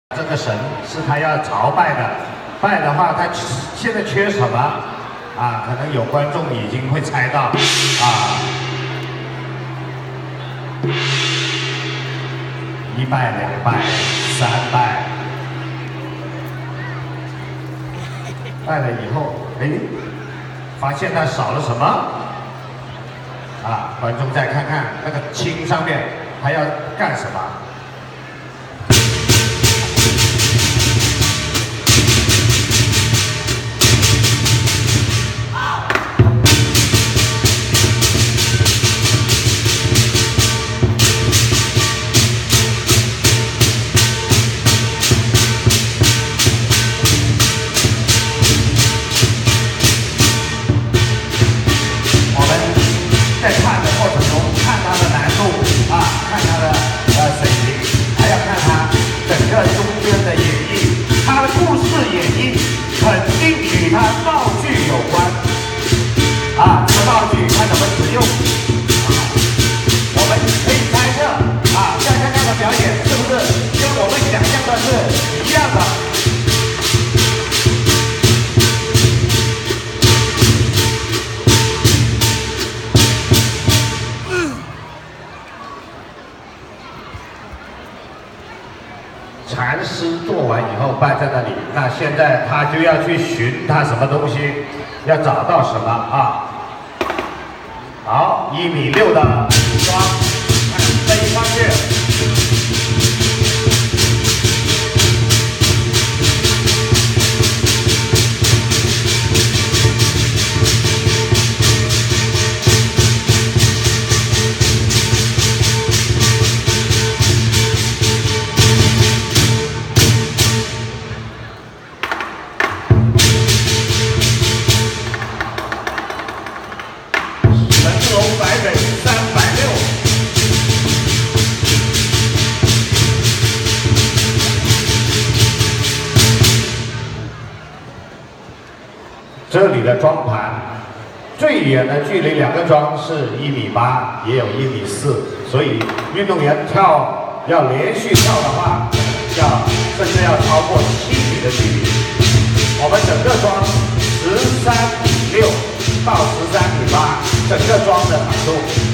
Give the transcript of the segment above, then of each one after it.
这个神是他要朝拜的，拜的话，他现在缺什么啊？可能有观众已经会猜到啊。1拜、2拜、3拜，拜了以后，哎，发现他少了什么？啊，观众再看看那个青上面还要干什么？ 在看的过程中，看它的难度啊，看它的水平，还要看它整个中间的演绎，它的故事演绎肯定与它道具有关啊，这个道具它怎么使用啊？我们可以猜测啊，像刚刚的表演是不是跟我们想象的是一样的？ 禅师做完以后摆在那里，那现在他就要去寻他什么东西，要找到什么啊？好，1.6米的装，飞上去。 这里的桩盘最远的距离2个桩是1.8米，也有1.4米，所以运动员要连续跳的话，甚至要超过7米的距离。我们整个桩13.6米到13.8米，整个桩的难度，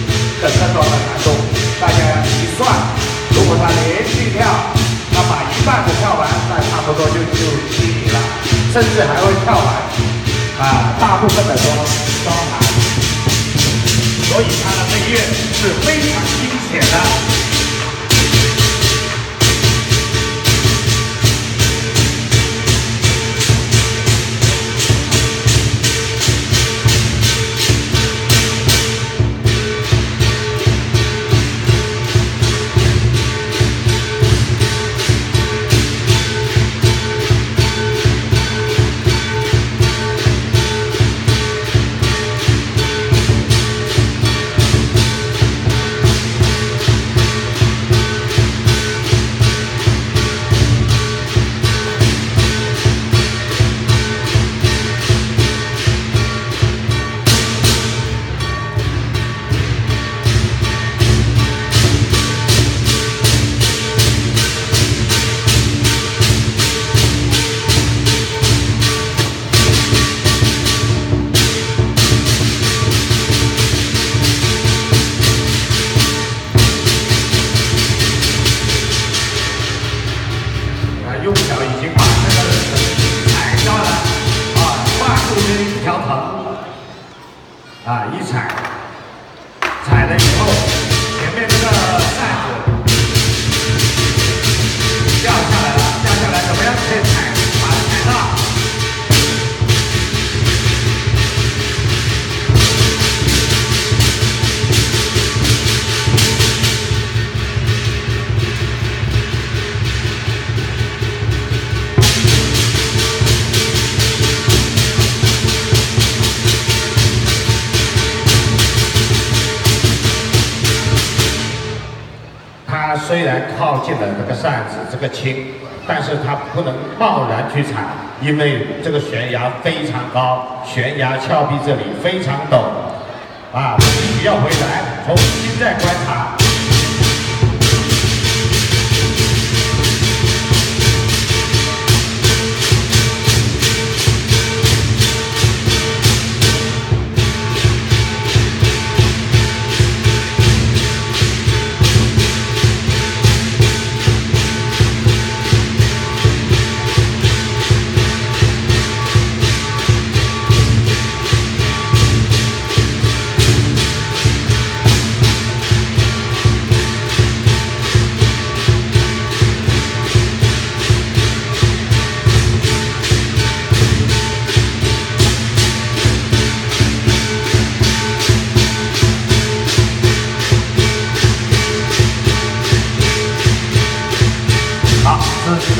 大家一算，如果他连续跳，他把一半的跳完，那差不多就7米了，甚至还会跳完。 大部分的装盘，所以它的配乐是非常惊险的。 用脚已经把这个踩掉了啊，跨出这一条藤啊，一踩了以后，前面这个扇子掉下来了，怎么样可以把它踩到？ 虽然靠近了这个扇子这个青，但是它不能贸然去踩，因为这个悬崖非常高，悬崖峭壁这里非常陡，啊，必须要回来重新再观察。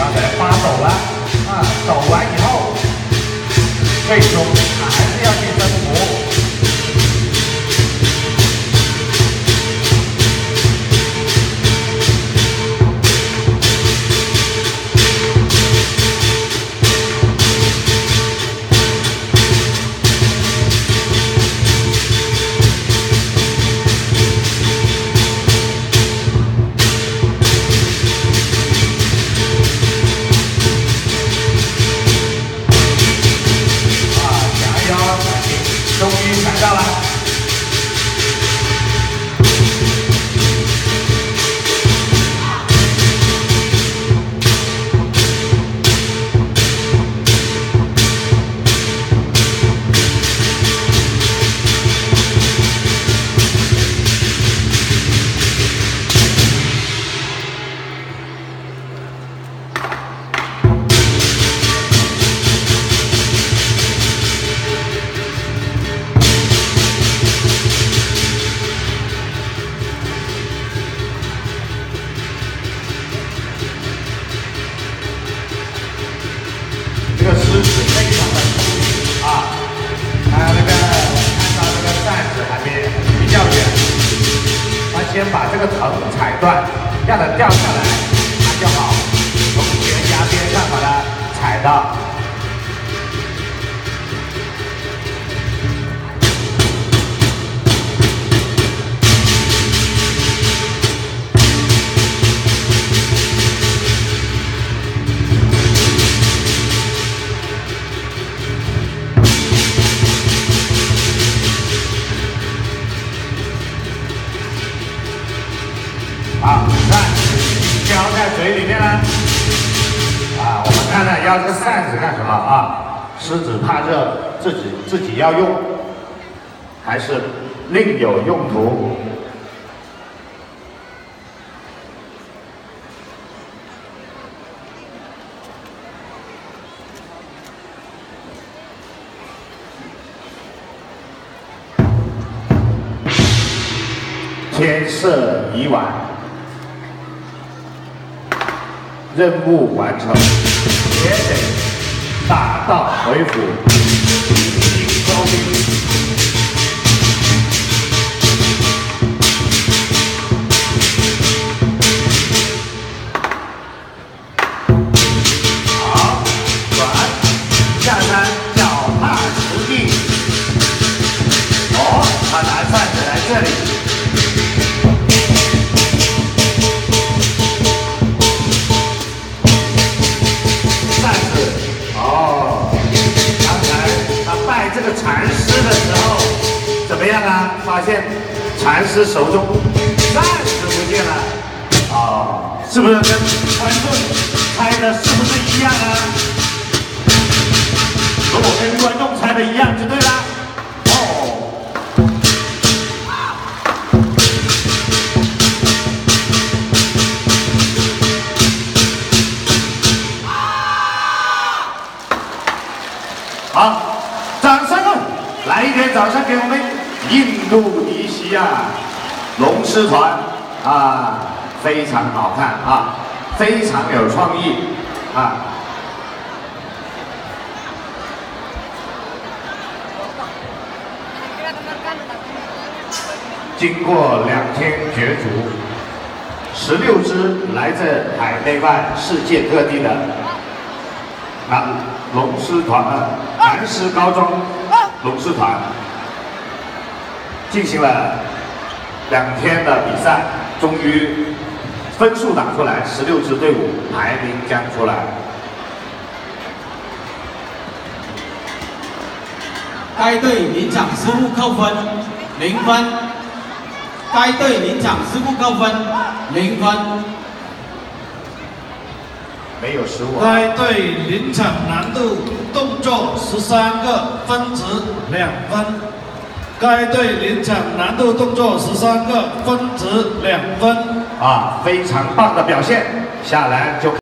刚才发抖了抖完以后，最终还是要去征服。 终于踩到了，这个狮子非常的聪明还有看到这个扇子还比较远，他先把这个藤踩断，让它掉下来，那就好，从悬崖边上把它踩到。 扇子叼在嘴里面了。我们看看要这个扇子干什么狮子怕热，自己要用，还是另有用途？天色已晚。 任务完成，也得打道回府，迎收兵。好，转，下山脚踏实地。他拿扇子来这里。 这个禅师的时候怎么样啊？发现禅师手中扇子不见了，是不是跟观众猜的是不是一样啊？如果跟观众猜的一样就对了。好。 掌声来一点掌声给我们印度尼西亚龙狮团非常好看非常有创意经过2天角逐，16支来自海内外世界各地的龙狮团南狮高中龙狮团进行了2天的比赛，终于分数打出来，16支队伍排名将出来。 该队临场失误扣分0分，该队临场失误扣分0分。 没有失误。 该队临场难度动作13个，分值2分。该队临场难度动作13个，分值2分。 非常棒的表现，下来就。